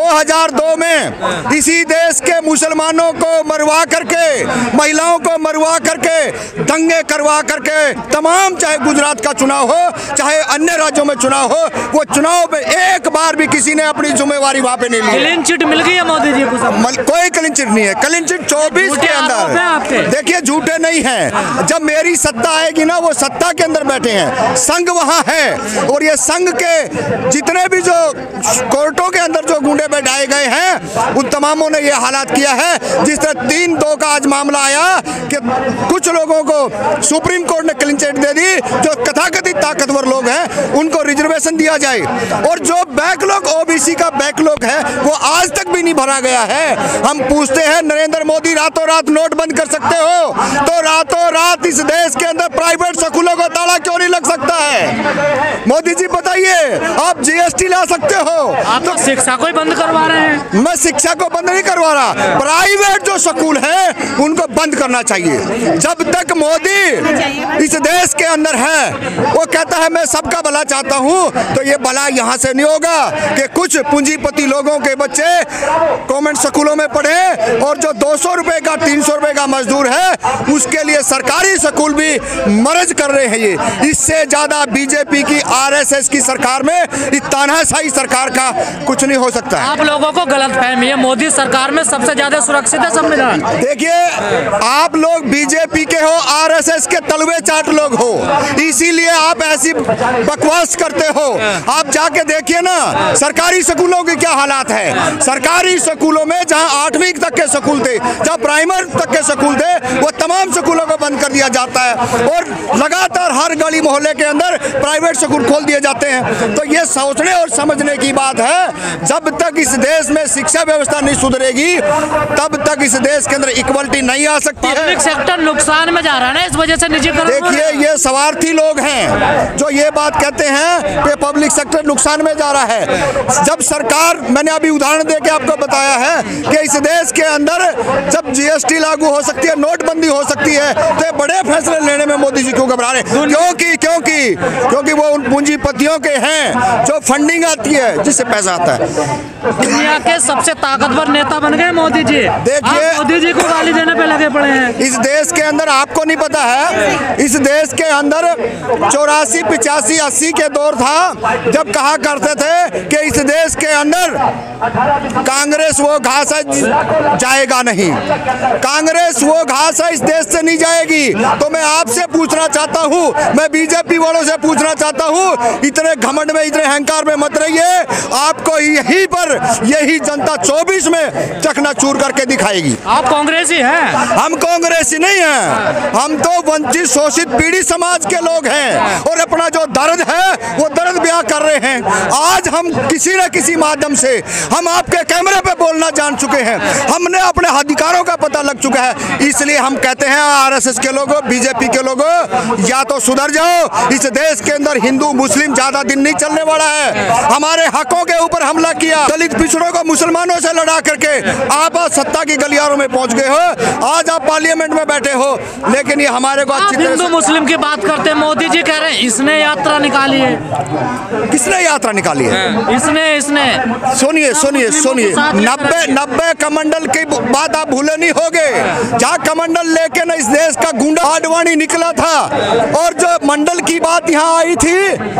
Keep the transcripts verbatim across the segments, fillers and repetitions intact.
दो हज़ार दो में इसी देश के मुसलमानों को मरवा करके, महिलाओं को मरवा करके, दंगे करवा करके, तमाम चाहे गुजरात का चुनाव हो चाहे अन्य राज्यों में चुनाव हो, वो चुनाव में एक बार भी किसी ने अपनी जिम्मेवारी वहां पे नहीं ली। क्लीन चिट मिल गई है मोदी जी को? कोई क्लीन चिट नहीं है। क्लीन चिट चौबीस के अंदर, देखिए झूठे नहीं है। जब मेरी सत्ता आएगी ना, वो सत्ता के अंदर बैठे हैं, संघ वहां है, और ये संघ के जितने भी जो कोर्टों के अंदर जो गुंडे बैठाए गए हैं, उन तमामों ने ये हालात किया है। जिस तरह तीन दो का आज मामला आया कि कुछ लोगों को सुप्रीम कोर्ट ने क्लीन चिट दे दी, जो तथाकथित ताकतवर लोग हैं उनको रिजर्वेशन दिया जाए, और जो बैकलॉग ओबीसी का बैकलॉग है वो आज तक भी नहीं भरा गया है। हम पूछते हैं, नरेंद्र मोदी रातों रात नोट बंद कर सकते हो, तो रातों रात इस देश के अंदर प्राइवेट स्कूलों को ताला क्यों नहीं लग सकता है? मोदी जी बताइए, आप जीएसटी ला सकते हो, आप तो शिक्षा को ही बंद करवा रहे हैं। मैं शिक्षा को बंद नहीं करवा रहा, प्राइवेट जो स्कूल है उनको बंद करना चाहिए। जब तक मोदी इस देश के अंदर है, वो कहता है मैं सबका भला चाहता हूं, तो ये भला यहां से नहीं होगा कि कुछ पूंजीपति लोगों के बच्चे कॉन्वेंट स्कूलों में पढ़े, और जो दो सौ रुपए का तीन सौ रुपए का मजदूर है उसके लिए सरकारी स्कूल भी मर्ज कर रहे हैं। ये इससे ज्यादा बीजेपी की आरएसएस की सरकार में, इस तानाशाही सरकार का कुछ नहीं हो सकता। आप लोगों को गलतफहमी है, मोदी सरकार में सबसे ज्यादा सुरक्षित है संविधान। देखिए, आप लोग बीजेपी के हो, आरएसएस के तलवे चाट लोग हो, इसीलिए आप ऐसी बकवास करते हो। आप जाके देखिए ना सरकारी स्कूलों के क्या हालात है। सरकारी स्कूलों में जहां आठवीं तक के स्कूल थे, जहां प्राइमरी तक के स्कूल थे, वो तमाम स्कूलों को बंद कर दिया जाता है, और लगातार हर गली मोहल्ले के अंदर प्राइवेट स्कूल खोल दिए जाते हैं। तो ये सोचने और समझने की बात है, जब तक इस देश में शिक्षा व्यवस्था नहीं सुधरेगी तब तक इस देश के अंदर इक्वलिटी नहीं आ सकती है। पब्लिक सेक्टर नुकसान में जा रहा है ना, इस वजह से निजीकरण। देखिए, ये स्वार्थी लोग हैं जो ये बात कहते हैं कि पब्लिक सेक्टर नुकसान में जा रहा है। जब सरकार, मैंने अभी उदाहरण देके आपको बताया है कि इस देश के अंदर जब जीएसटी लागू हो सकती है, नोटबंदी हो सकती है, तो बड़े फैसले लेने में मोदी जी क्यों घबरा रहे हैं? क्योंकि क्योंकि क्योंकि वो उन पूंजीपतियों के हैं जो फंडिंग आती है, जिससे पैसा आता है। दुनिया के सबसे ताकतवर नेता बन गए मोदी जी। देखिए, मोदी जी को गाली देने पे लगे पड़े हैं। इस देश के अंदर आपको नहीं पता है, इस देश के अंदर चौरासी पिचासी अस्सी के दौर था जब कहा करते थे कि इस देश के अंदर कांग्रेस वो घास है जाएगा नहीं, कांग्रेस वो घास है इस देश से नहीं जाएगी। तो मैं आपसे पूछना चाहता हूँ, मैं बीजेपी वालों से पूछना चाहता हूँ, इतने घमंड में, इतने अहंकार में मत रहिए। आपको यहीं पर यही जनता चौबीस में चकनाचूर करके दिखाएगी। आप कांग्रेसी हैं? हम कांग्रेसी नहीं हैं, हम तो वंचित शोषित पीड़ित समाज के लोग हैं, और अपना जो दर्द है वो दर्द बयां कर रहे हैं। आज हम किसी न किसी माध्यम से हम आपके कैमरे पे बोलना जान चुके हैं, हमने अपने अधिकारों का पता लग चुका है। इसलिए हम कहते हैं आरएसएस के लोगों, बीजेपी के लोगों, या तो सुधर जाओ। इस देश के अंदर हिंदू मुस्लिम ज्यादा दिन नहीं चलने वाला है। हमारे हकों के ऊपर हमला किया, दलित पिछड़ों को मुसलमानों से लड़ा करके आप सत्ता की गलियारों में पहुंच गए हो। आज आप पार्लियामेंट में बैठे हो, लेकिन ये हमारे को अच्छी तरह हिंदू मुस्लिम की बात करते हैं। मोदी जी कह रहे हैं इसने यात्रा निकाली है। किसने यात्रा निकाली है? इसने इसने सुनिए सुनिए सुनिए नब्बे नब्बे कमंडल की बात आप भूले नहीं होगे, जहाँ कमंडल लेके ना इस देश का गुंडा आडवाणी निकला था, और जो मंडल की बात यहाँ आई थी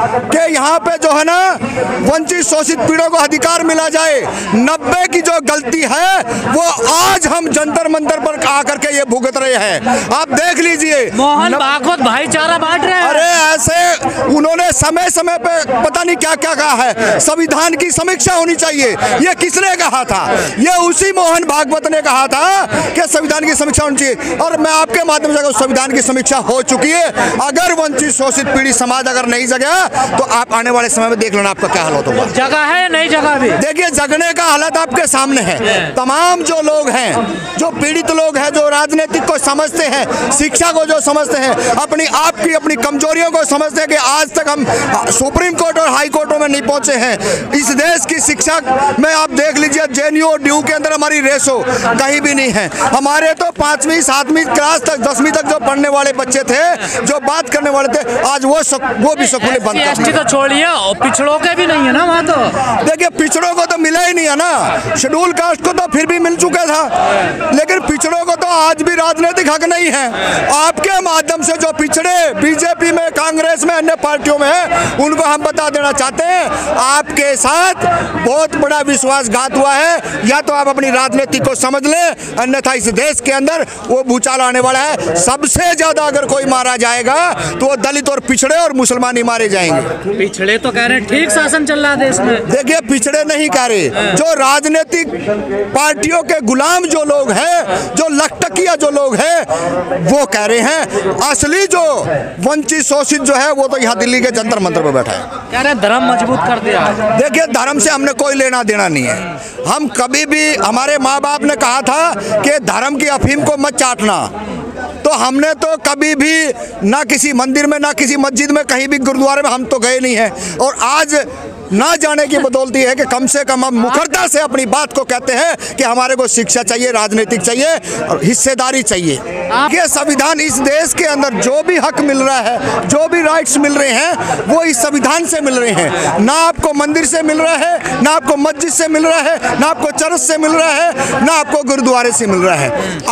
कि यहाँ पे जो है ना वंचित शोषित पीड़ों को अधिकार मिला जाए, नब्बे की जो गलती है वो आज हम जंतर मंतर पर आकर के ये भुगत रहे हैं। आप देख लीजिए, मोहन भागवत भाईचारा बांट रहे हैं। अरे ऐसे उन्होंने समय समय पे पता नहीं क्या क्या कहा है, संविधान की समीक्षा होनी चाहिए। ये किसने कहा था? ये उसी मोहन भागवत ने कहा था कि संविधान की समीक्षा होनी चाहिए, और मैं आपके माध्यम से संविधान की समीक्षा हो चुकी है। अगर वंचित शोषित पीड़ित समाज अगर नहीं जगा तो आप आने वाले समय में देख लेना आपका क्या हालत होगा। जगह है नई जगह भी। देखिए, जगने का हालत आपके सामने है। तमाम जो लोग हैं, जो पीड़ित लोग हैं, जो राजनीतिक को समझते हैं, शिक्षा को जो समझते हैं, अपनी आपकी अपनी कमजोरियों को समझते हैं कि आज तक हम सुप्रीम कोर्ट और हाई कोर्टों में नहीं पहुंचे हैं। इस देश की शिक्षा में आप देख लीजिए, जेएनयू और ड्यू के अंदर हमारी रेशो कहीं भी नहीं है। हमारे तो पांचवी सातवीं क्लास तक, दसवीं तक जो पढ़ने वाले बच्चे थे, जो बात करने वाले थे, आज वो वो भी स्कूलें बंद कर दी। तो छोड़िए, पिछड़ों के भी नहीं है ना वहाँ। तो देखिए, पिछड़ों को तो मिले ही नहीं है ना। शेड्यूल कास्ट को तो फिर भी मिल चुका था, लेकिन पिछड़ों को तो आज भी राजनीतिक हक नहीं है। आपके माध्यम से जो पिछड़े बीजेपी में, कांग्रेस में, अन्य पार्टियों में है, उनको हम बता देना चाहते हैं आपके साथ बहुत बड़ा विश्वासघात हुआ है। या तो आप अपनी राजनीति को समझ लें, अन्यथा इस देश के अंदर वो भूचाल आने वाला है। सबसे ज्यादा अगर कोई मारा जाएगा तो वो दलित और पिछड़े और मुसलमान ही मारे जाएंगे। पिछड़े तो कह रहे हैं ठीक शासन चल रहा है देश में। देखिए, पिछड़े नहीं कह रहे, जो राजनीतिक पार्टियों के गुलाम जो लोग हैं, जो लखटकिया जो लोग हैं, वो कह रहे हैं। असली जो वंचित शोषित जो है वो तो यहाँ दिल्ली के जंतर मंतर पर बैठा है, कह रहे हैं धर्म मजबूत कर दिया। देखिए, धर्म से हमने कोई लेना देना नहीं है। हम कभी भी, हमारे माँ बाप ने कहा था कि धर्म की अफीम को मत चाटना, तो हमने तो कभी भी ना किसी मंदिर में, ना किसी मस्जिद में, कहीं भी गुरुद्वारे में हम तो गए नहीं हैं। और आज ना जाने की बदौलती है कि कम से कम हम मुखरता से अपनी बात को कहते हैं कि हमारे को शिक्षा चाहिए, राजनीतिक चाहिए और हिस्सेदारी चाहिए। ये संविधान, इस देश के अंदर जो भी हक मिल रहा है, जो भी राइट्स मिल रहे हैं, वो इस संविधान से मिल रहे हैं। ना आपको मंदिर से मिल रहा है, ना आपको मस्जिद से मिल रहा है, ना आपको चर्च से मिल रहा है, ना आपको गुरुद्वारे से मिल रहा है।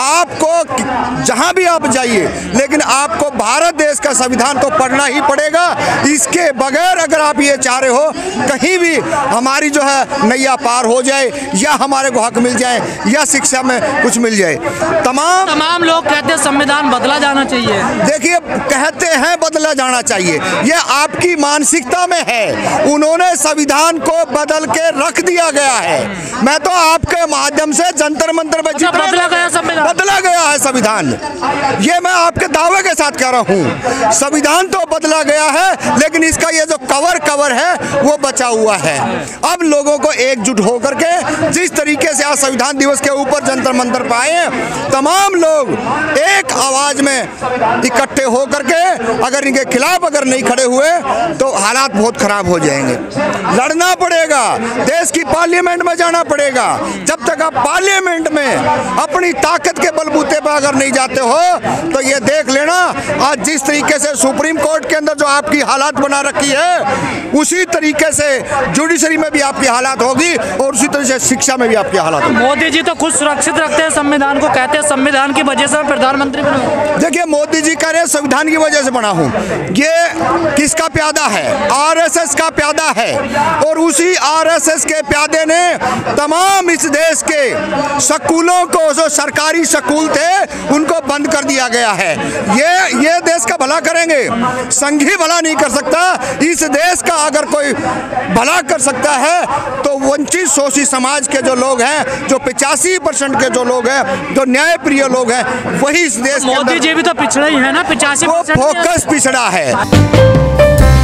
आपको जहाँ भी आप जाइए, लेकिन आपको भारत देश का संविधान तो पढ़ना ही पड़ेगा। इसके बगैर अगर आप ये चाह रहे हो कहीं भी हमारी जो है नैया पार हो जाए, या हमारे को हक मिल जाए, या शिक्षा में कुछ मिल जाए, तमाम तमाम लोग कहते हैं संविधान बदला जाना चाहिए। देखिए, कहते हैं बदला जाना चाहिए, ये आपकी मानसिकता में है। उन्होंने संविधान को बदल के रख दिया गया है। मैं तो आपके माध्यम से जंतर मंतर में अच्छा, बदला गया संविधान, बदला गया है संविधान, ये मैं आपके दावे के साथ कह रहा हूँ। संविधान तो बदला गया है, लेकिन इसका ये जो कवर कवर है वो बचा हुआ है। अब लोगों को एकजुट होकर के जिस तरीके से आज संविधान दिवस के ऊपर जंतर मंतर पाए, तमाम लोग एक आवाज में इकट्ठे होकर के अगर इनके खिलाफ अगर नहीं खड़े हुए तो हालात बहुत खराब हो जाएंगे। लड़ना पड़ेगा, देश की पार्लियामेंट में जाना पड़ेगा। जब तक आप पार्लियामेंट में अपनी ताकत के बलबूते पर अगर नहीं जाते हो तो ये देख लेना, आज जिस तरीके से सुप्रीम कोर्ट के अंदर जो आपकी हालात बना रखी है, उसी तरीके से जुडिशरी में भी आपकी हालात होगी और उसी तरह से शिक्षा में भी आपकी हालात होगी। मोदी जी तो खुद सुरक्षित रखते हैं संविधान को, कहते हैं संविधान की वजह से मैं प्रधानमंत्री बना। देखिए, मोदी जी कह रहे हैं संविधान की वजह से बना हूं, ये किसका प्यादा है? आरएसएस का प्यादा है। और उसी आरएसएस के प्यादे ने तमाम इस देश के स्कूलों को, जो सरकारी स्कूल थे, उनको बंद कर दिया गया है। ये ये देश का भला करेंगे, संघ ही भला नहीं कर सकता। इस देश का अगर कोई भला कर सकता है तो वंचित शोषित समाज के जो लोग हैं, जो पचासी परसेंट के जो लोग हैं, जो न्याय प्रिय लोग हैं, वही इस देश के अंदर। मोदी जी भी तो पिछड़ा ही है ना, पचासी वो फोकस पिछड़ा है।